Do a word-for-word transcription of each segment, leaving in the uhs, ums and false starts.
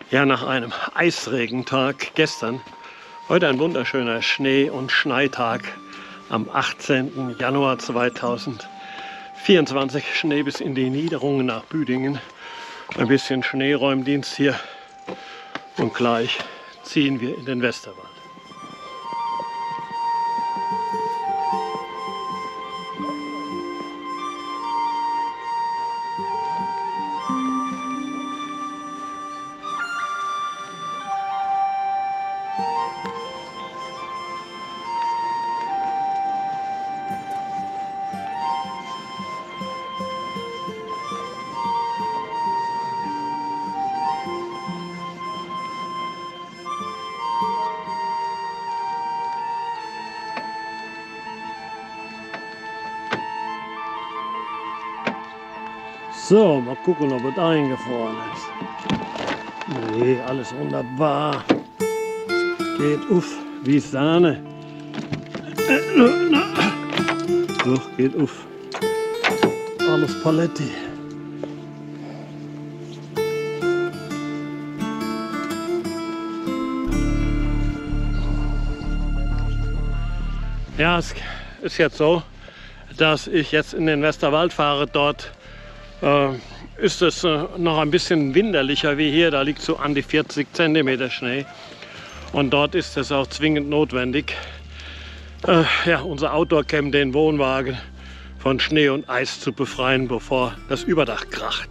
Ja, nach einem Eisregentag gestern, heute ein wunderschöner Schnee- und Schneitag am achtzehnten Januar zweitausendvierundzwanzig. Schnee bis in die Niederungen nach Büdingen. Ein bisschen Schneeräumdienst hier und gleich ziehen wir in den Westerwald. So, mal gucken, ob es eingefroren ist. Nee, alles wunderbar. Geht uff, wie Sahne. Doch, geht uff. Alles Paletti. Ja, es ist jetzt so, dass ich jetzt in den Westerwald fahre. Dort äh, ist es äh, noch ein bisschen winterlicher wie hier. Da liegt so an die vierzig Zentimeter Schnee. Und dort ist es auch zwingend notwendig, äh, ja, unser Outdoor-Camp, den Wohnwagen, von Schnee und Eis zu befreien, bevor das Überdach kracht.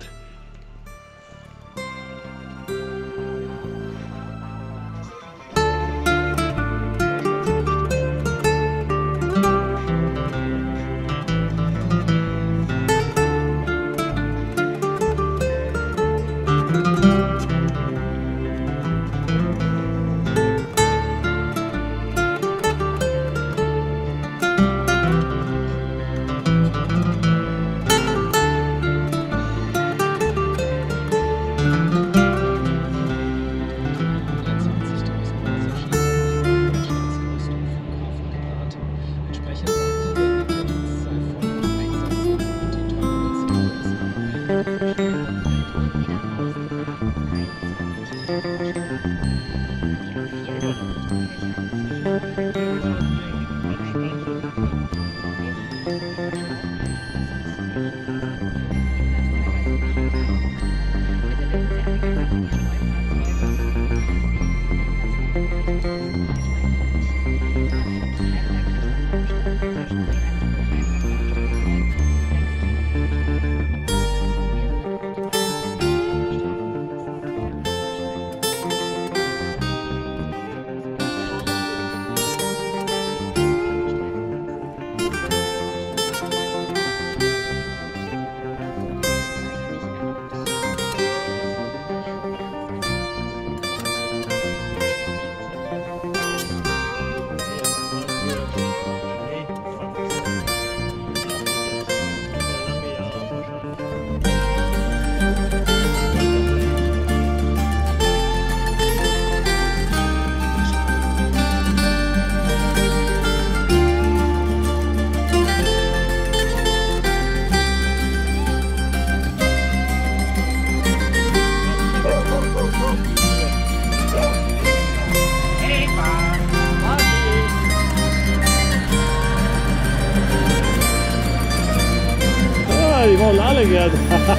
Die wollen alle Geld.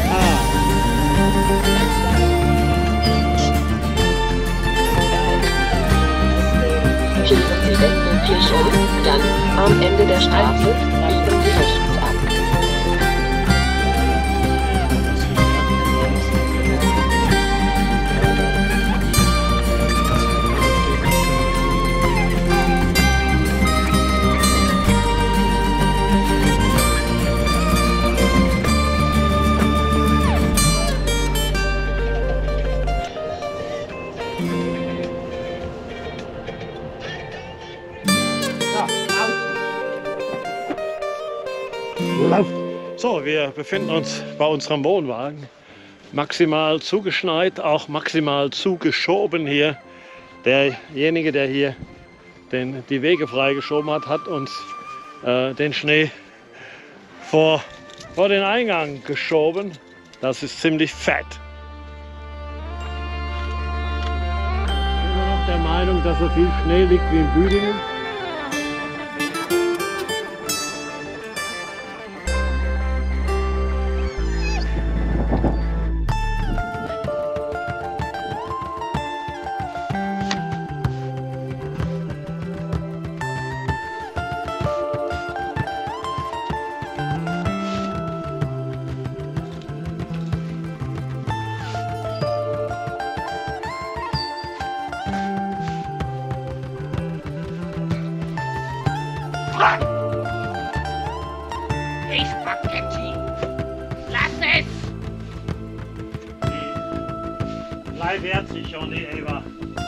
Hier sind Sie westlich um, dann am Ende der Straße biegen Sie rechts ab. So, wir befinden uns bei unserem Wohnwagen. Maximal zugeschneit, auch maximal zugeschoben hier. Derjenige, der hier den, die Wege freigeschoben hat, hat uns äh, den Schnee vor, vor den Eingang geschoben. Das ist ziemlich fett. sagen, dass so viel Schnee liegt wie in Büdingen? Hey, Spaghetti! Lass es! Bleib herzig, Johnny, Eva.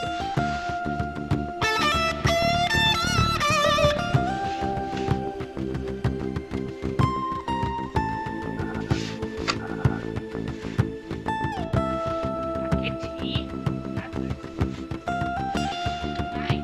Spaghetti? Lass es! Nein!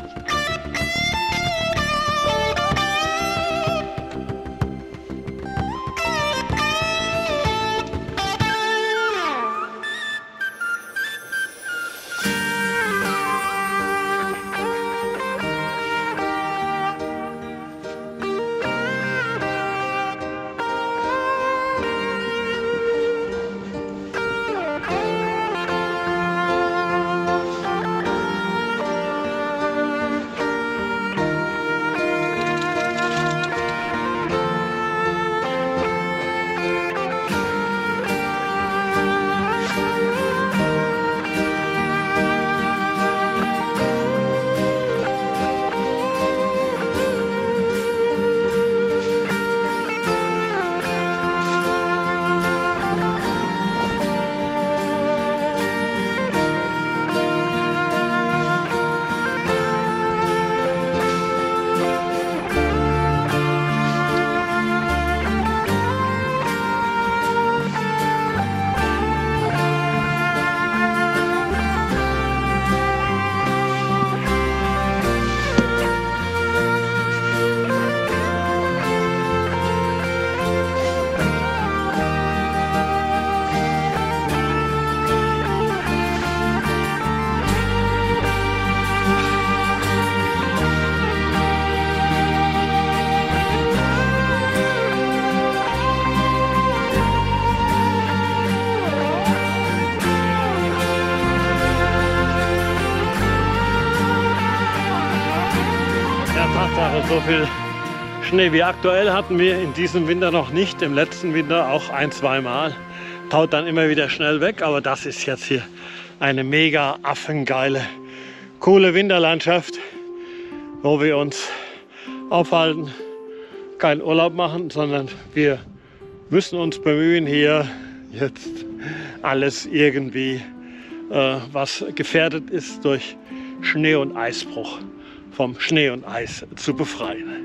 Tatsache, so viel Schnee wie aktuell hatten wir in diesem Winter noch nicht. Im letzten Winter auch ein, zwei Mal. Taut dann immer wieder schnell weg, aber das ist jetzt hier eine mega affengeile, coole Winterlandschaft, wo wir uns aufhalten, keinen Urlaub machen, sondern wir müssen uns bemühen, hier jetzt alles irgendwie, äh, was gefährdet ist durch Schnee- und Eisbruch, vom Schnee und Eis zu befreien.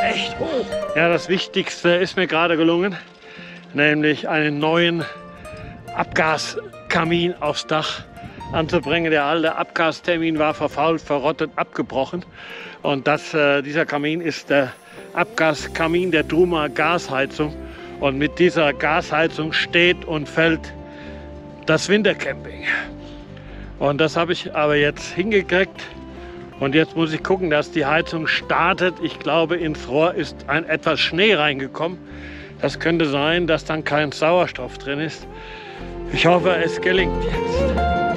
echt hoch. Ja, das Wichtigste ist mir gerade gelungen, nämlich einen neuen Abgaskamin aufs Dach anzubringen. Der alte Abgastermin war verfault, verrottet, abgebrochen. Und das, äh, dieser Kamin ist der Abgaskamin der Truma Gasheizung. Und mit dieser Gasheizung steht und fällt das Wintercamping. Und das habe ich aber jetzt hingekriegt. Und jetzt muss ich gucken, dass die Heizung startet. Ich glaube, ins Rohr ist ein etwas Schnee reingekommen. Das könnte sein, dass dann kein Sauerstoff drin ist. Ich hoffe, es gelingt jetzt.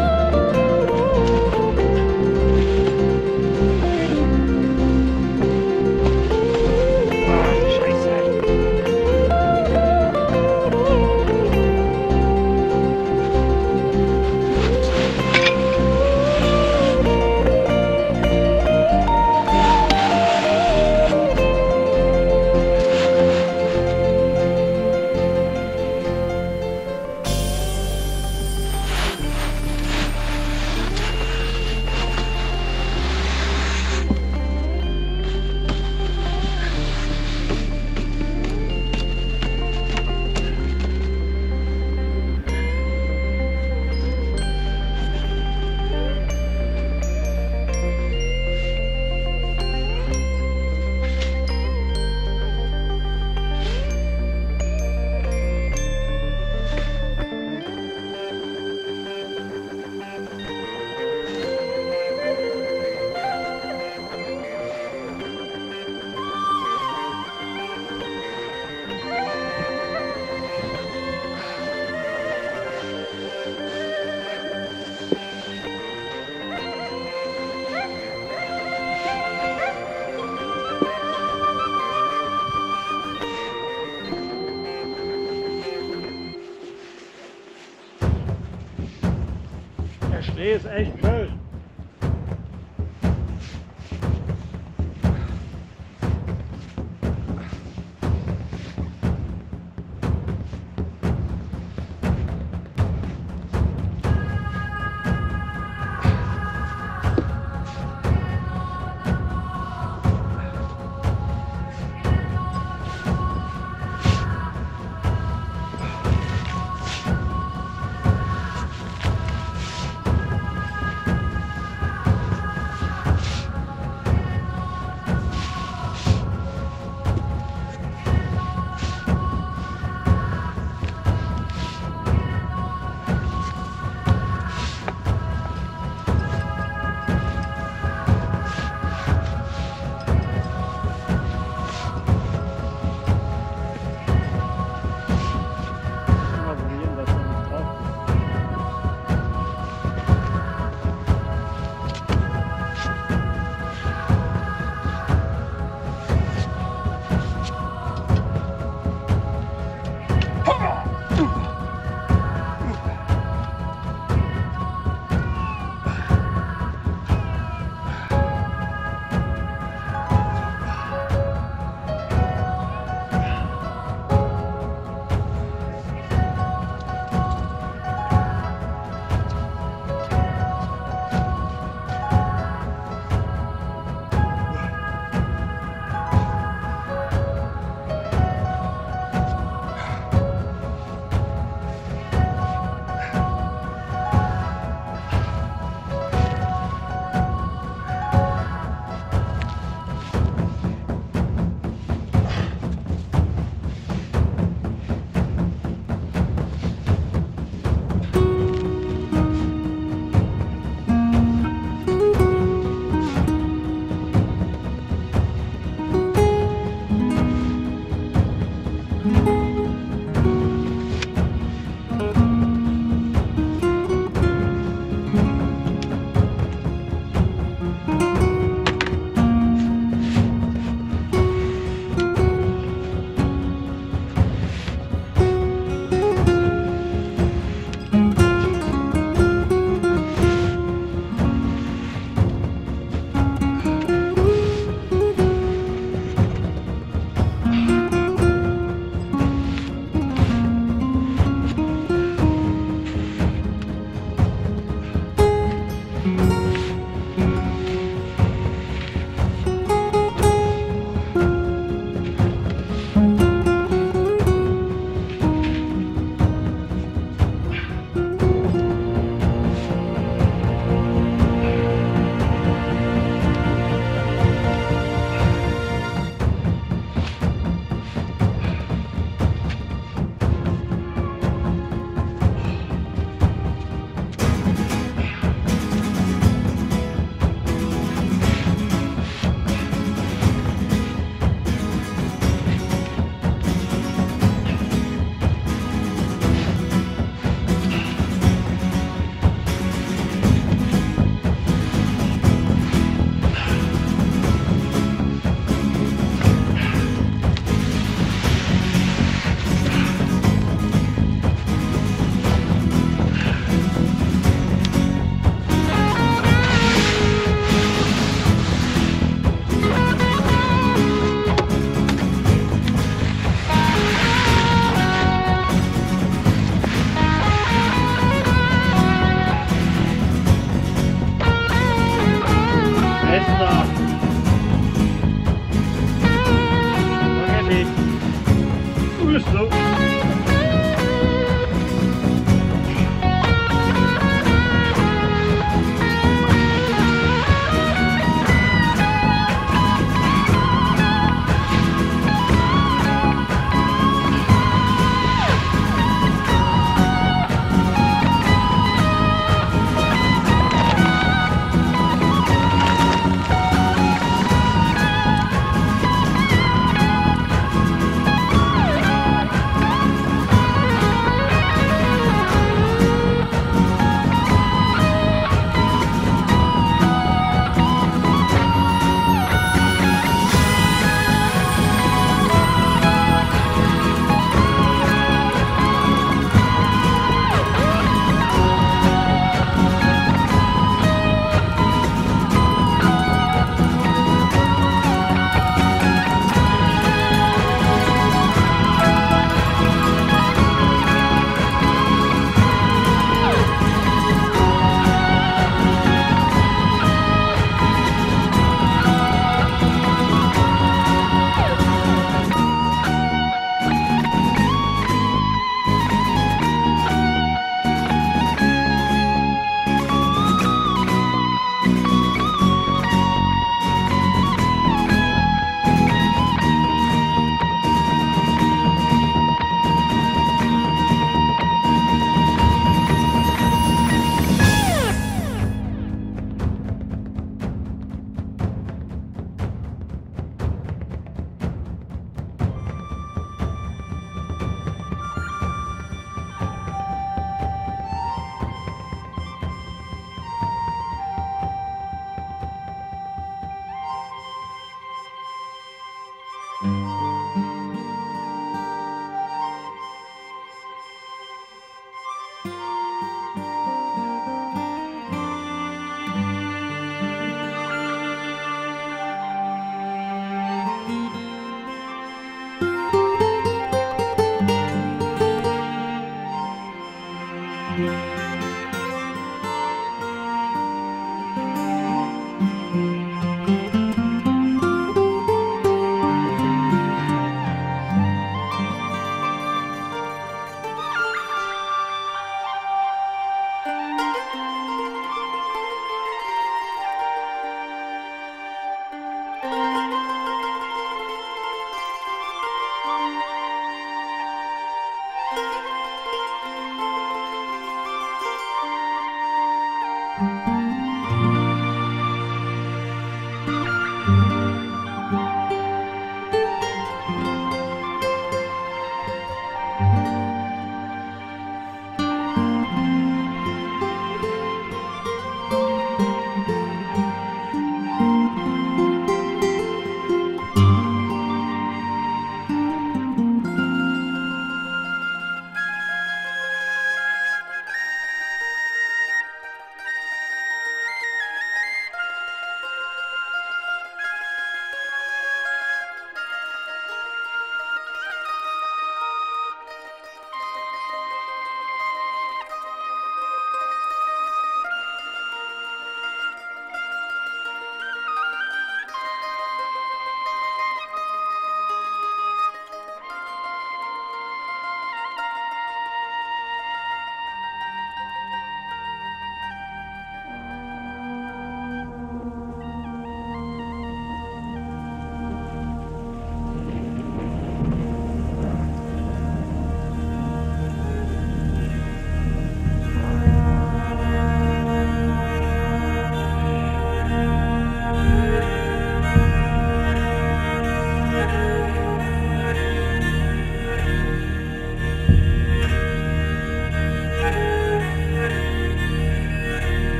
Der Schnee ist echt schön.